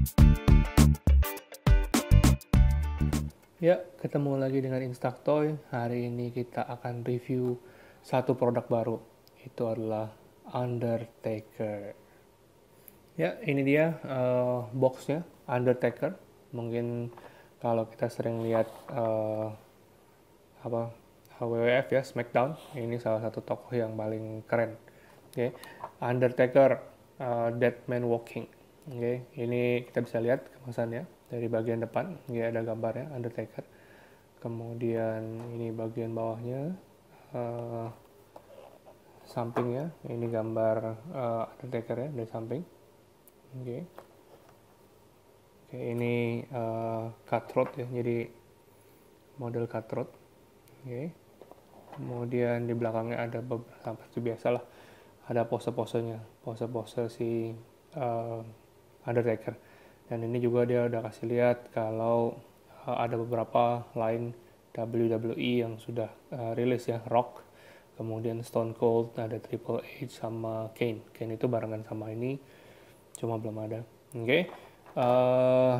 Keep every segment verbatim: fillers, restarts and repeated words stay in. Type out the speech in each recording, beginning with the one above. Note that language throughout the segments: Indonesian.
Ya, ketemu lagi dengan Instastoy. Hari ini kita akan review satu produk baru. Itu adalah Undertaker. Ya, ini dia uh, boxnya Undertaker. Mungkin kalau kita sering lihat uh, apa W W F ya, SmackDown, ini salah satu tokoh yang paling keren. Oke, okay. Undertaker, uh, Dead Man Walking. Oke, okay. Ini kita bisa lihat kemasannya dari bagian depan. Ini ada gambarnya Undertaker. Kemudian ini bagian bawahnya, uh, sampingnya. Ini gambar uh, Undertaker ya dari samping. Oke, okay. Oke, okay, ini uh, cutthroat ya, jadi model cutthroat. Oke. Okay. Kemudian di belakangnya ada beberapa, seperti biasa lah, ada pose-posenya, pose-pose si uh, Undertaker. Dan ini juga dia udah kasih lihat kalau uh, ada beberapa line W W E yang sudah uh, rilis ya, Rock, kemudian Stone Cold, ada Triple H sama Kane. Kane itu barengan sama ini, cuma belum ada. Oke. Okay. Uh,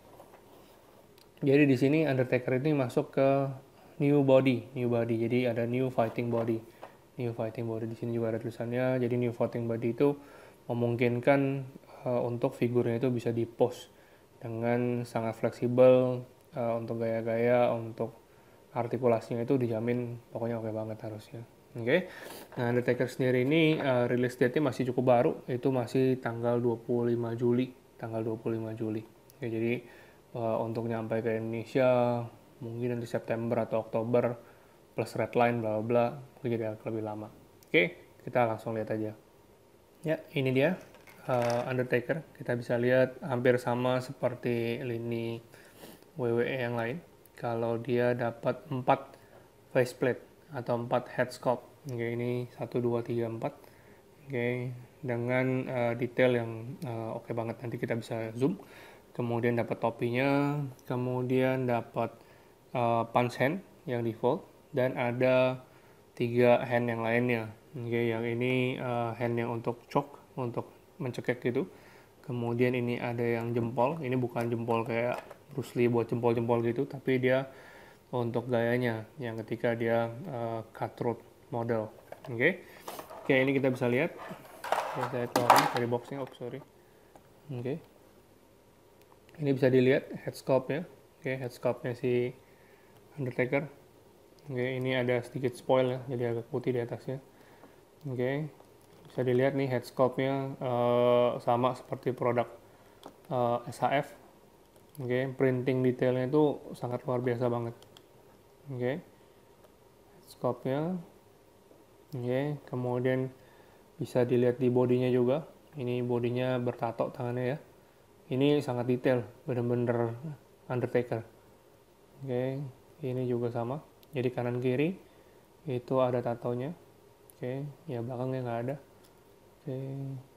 jadi di sini Undertaker ini masuk ke new body, new body. Jadi ada new fighting body. New fighting body di sini juga ada tulisannya. Jadi new fighting body itu memungkinkan uh, untuk figurnya itu bisa di-pose dengan sangat fleksibel, uh, untuk gaya-gaya, untuk artikulasinya itu dijamin pokoknya oke banget harusnya. Oke. Okay? Nah, Undertaker sendiri ini uh, rilis date-nya masih cukup baru, itu masih tanggal dua puluh lima Juli, tanggal dua puluh lima Juli. Okay, jadi uh, untuk nyampe ke Indonesia mungkin nanti September atau Oktober plus red line bla bla, jadi agak lebih lama. Oke, kita langsung lihat aja. Ya, ini dia uh, Undertaker. Kita bisa lihat hampir sama seperti lini W W E yang lain. Kalau dia dapat empat faceplate atau empat head sculpt. Oke, ini satu dua tiga empat. Oke, dengan uh, detail yang uh, oke banget, nanti kita bisa zoom. Kemudian dapat topinya, kemudian dapat Uh, punch hand yang default, dan ada tiga hand yang lainnya. Oke, okay, yang ini uh, hand yang untuk choke, untuk mencekik gitu. Kemudian ini ada yang jempol, ini bukan jempol kayak Bruce Lee buat jempol-jempol gitu, tapi dia untuk gayanya yang ketika dia uh, cutthroat model. Oke, okay. Oke, okay, ini kita bisa lihat. Okay, saya keluarin dari boxnya, oh sorry. Oke, okay. Ini bisa dilihat head sculpt-nya. Oke, okay, head sculpt-nya si Undertaker. Oke, okay, ini ada sedikit spoil ya, jadi agak putih di atasnya. Oke, okay. Bisa dilihat nih head sculpt-nya uh, sama seperti produk uh, S H F. Oke, okay. Printing detailnya itu sangat luar biasa banget. Oke, okay. Sculpt-nya. Oke, okay. Kemudian bisa dilihat di bodinya juga. Ini bodinya bertato tangannya ya. Ini sangat detail, bener-bener Undertaker. Oke. Okay. Ini juga sama, jadi kanan kiri itu ada tatonya. Oke, okay. Ya belakangnya nggak ada. Oke, okay.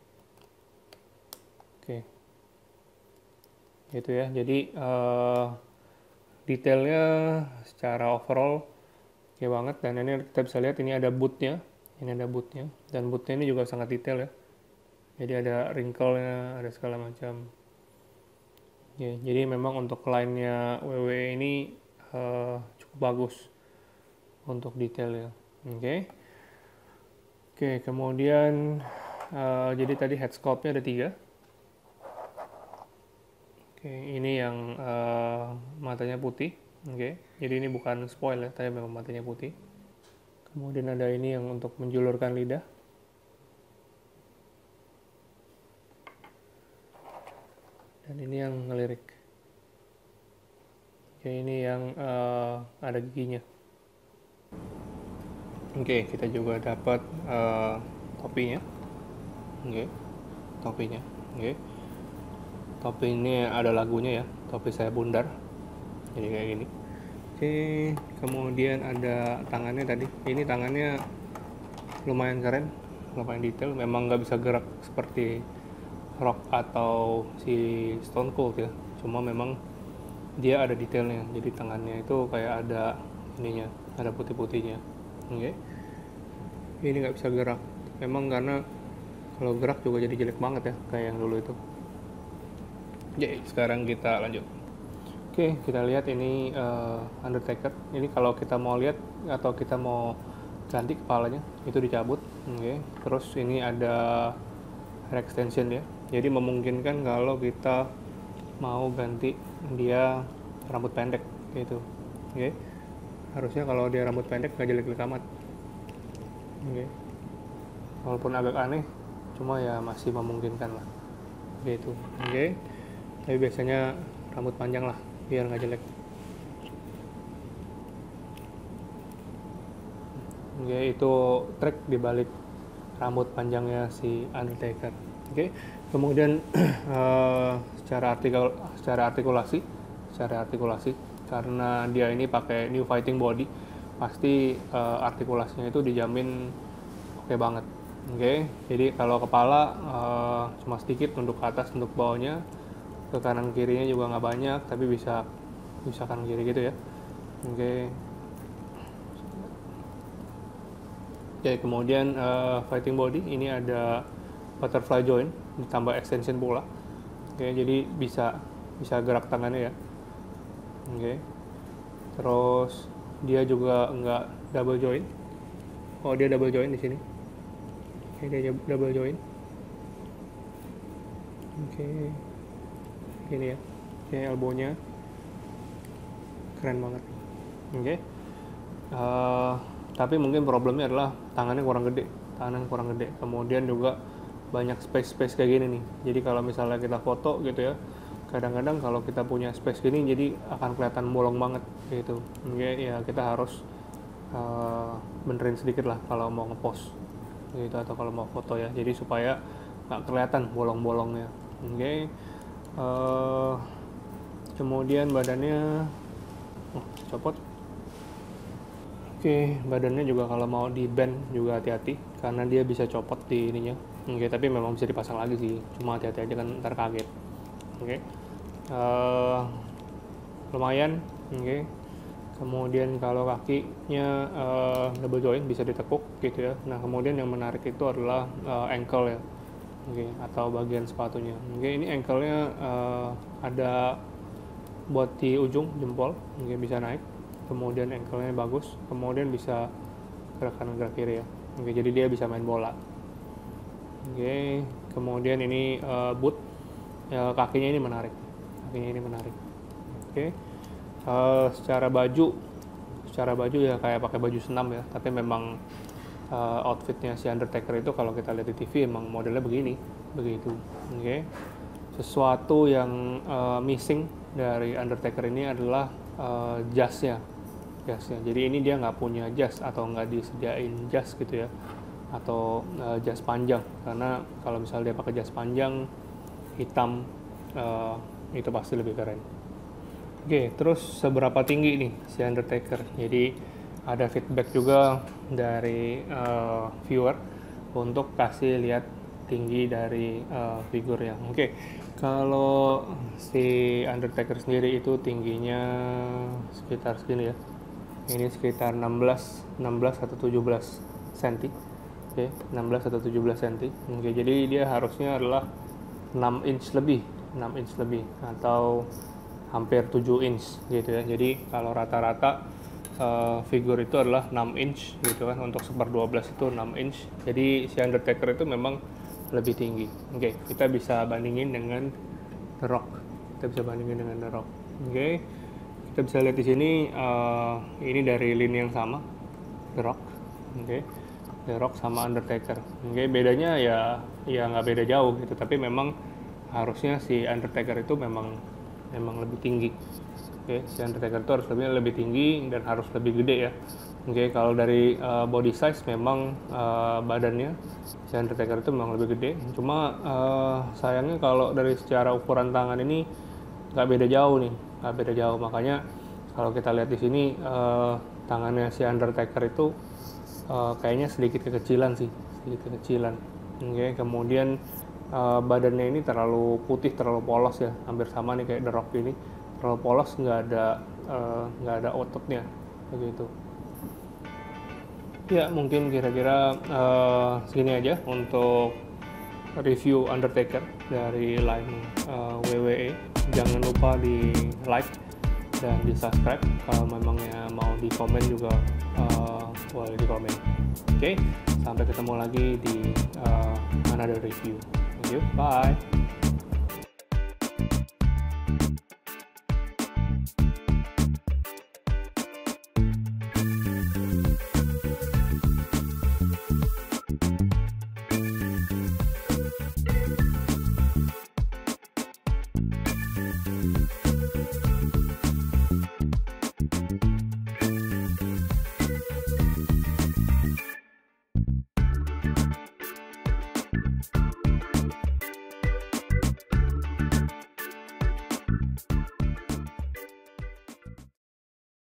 Oke, okay. Gitu ya. Jadi uh, detailnya secara overall oke okay banget. Dan ini kita bisa lihat ini ada bootnya, ini ada bootnya, dan bootnya ini juga sangat detail ya. Jadi ada wrinkle-nya, ada segala macam. Ya, jadi memang untuk line-nya W W E ini Uh, cukup bagus untuk detailnya. Oke, okay. Oke, okay, kemudian uh, jadi tadi head sculpt-nya ada tiga. Oke, okay, ini yang uh, matanya putih. Oke, okay. Jadi ini bukan spoil ya, tapi memang matanya putih. Kemudian ada ini yang untuk menjulurkan lidah. Dan ini yang ngelirik. Oke, ini yang uh, ada giginya. Oke, kita juga dapat uh, topinya. Oke, topinya. Oke, topi ini ada lagunya ya, topi saya bundar. Jadi kayak gini. Oke, kemudian ada tangannya tadi. Ini tangannya lumayan keren, lumayan detail. Memang nggak bisa gerak seperti Rock atau si Stone Cold ya. Cuma memang dia ada detailnya, jadi tangannya itu kayak ada ininya, ada putih-putihnya. Oke, okay. Ini nggak bisa gerak, memang karena kalau gerak juga jadi jelek banget ya, kayak yang dulu itu. Jadi sekarang kita lanjut. Oke, kita lihat ini uh, Undertaker. Ini kalau kita mau lihat atau kita mau ganti kepalanya, itu dicabut. Oke, terus ini ada hair extension ya. Jadi memungkinkan kalau kita mau ganti dia rambut pendek gitu. Oke. Harusnya kalau dia rambut pendek nggak jelek-jelek amat. Oke. Walaupun agak aneh, cuma ya masih memungkinkan lah. Gitu. Oke. Tapi biasanya rambut panjang lah biar nggak jelek. Oke, itu trik dibalik rambut panjangnya si Undertaker. Oke, kemudian uh, secara artikul secara artikulasi, secara artikulasi karena dia ini pakai new fighting body, pasti uh, artikulasinya itu dijamin oke banget. Oke, jadi kalau kepala uh, cuma sedikit, untuk ke atas, untuk bawahnya, ke kanan kirinya juga nggak banyak, tapi bisa bisa kanan kiri gitu ya. Oke. Oke, kemudian uh, fighting body ini ada butterfly joint ditambah extension pula. Oke, jadi bisa bisa gerak tangannya ya. Oke. Terus dia juga enggak double joint. Oh, dia double joint di sini. Oke, dia double joint. Oke. Ini ya. Oke, elbow-nya keren banget. Oke. Uh, tapi mungkin problemnya adalah tangannya kurang gede, tangannya kurang gede. Kemudian juga banyak space-space kayak gini nih. Jadi kalau misalnya kita foto gitu ya, kadang-kadang kalau kita punya space gini jadi akan kelihatan bolong banget gitu. Oke, ya kita harus uh, benerin sedikit lah kalau mau ngepost gitu atau kalau mau foto ya. Jadi supaya nggak kelihatan bolong-bolongnya. Oke. Uh, kemudian badannya, oh, copot. Oke, badannya juga kalau mau di bend juga hati-hati karena dia bisa copot di ininya. Oke, tapi memang bisa dipasang lagi sih, cuma hati-hati aja kan ntar kaget. Oke, uh, lumayan. Oke, kemudian kalau kakinya uh, double joint bisa ditekuk gitu ya. Nah, kemudian yang menarik itu adalah uh, ankle ya. Oke, atau bagian sepatunya. Oke, ini ankle-nya uh, ada buat di ujung jempol, oke, bisa naik. Kemudian ankle-nya bagus, kemudian bisa gerak kanan gerak kiri ya. Oke, jadi dia bisa main bola. Oke, kemudian ini uh, boot, ya, kakinya ini menarik, kakinya ini menarik. Oke, uh, secara baju, secara baju ya kayak pakai baju senam ya, tapi memang uh, outfitnya si Undertaker itu kalau kita lihat di T V emang modelnya begini, begitu. Oke, sesuatu yang uh, missing dari Undertaker ini adalah uh, jasnya. Jasnya. Jadi ini dia nggak punya jas atau nggak disediain jas gitu ya, atau uh, jas panjang, karena kalau misalnya dia pakai jas panjang hitam uh, itu pasti lebih keren. Oke, terus seberapa tinggi nih si Undertaker? Jadi ada feedback juga dari uh, viewer untuk kasih lihat tinggi dari uh, figurnya. Oke, kalau si Undertaker sendiri itu tingginya sekitar segini ya. Ini sekitar enam belas atau tujuh belas senti. Oke, enam belas atau tujuh belas senti. Oke, jadi dia harusnya adalah enam inch lebih, enam inch lebih atau hampir tujuh inch gitu ya. Jadi kalau rata-rata uh, figur itu adalah enam inch gitu kan, untuk seper dua belas itu enam inch. Jadi si Undertaker itu memang lebih tinggi. Oke, kita bisa bandingin dengan The Rock. Kita bisa bandingin dengan The Rock. Oke. Kita bisa lihat di sini, uh, ini dari lini yang sama, The Rock, oke, okay. The Rock sama Undertaker, oke, okay. Bedanya ya, ya nggak beda jauh gitu, tapi memang harusnya si Undertaker itu memang, memang lebih tinggi, oke, okay. Si Undertaker itu harus lebih lebih tinggi dan harus lebih gede ya, oke. Okay. Kalau dari uh, body size memang uh, badannya si Undertaker itu memang lebih gede, cuma uh, sayangnya kalau dari secara ukuran tangan ini nggak beda jauh nih. Nggak beda jauh, makanya kalau kita lihat di sini uh, tangannya si Undertaker itu uh, kayaknya sedikit kekecilan sih, sedikit kekecilan. Oke, okay. Kemudian uh, badannya ini terlalu putih, terlalu polos ya, hampir sama nih kayak The Rock ini, terlalu polos, nggak ada uh, nggak ada ototnya, begitu. Ya mungkin kira-kira uh, segini aja untuk review Undertaker dari line uh, W W E. Jangan lupa di like dan di subscribe. Kalau memangnya mau di komen juga uh, boleh di komen. Oke, okay? Sampai ketemu lagi di uh, another review. Thank you, bye.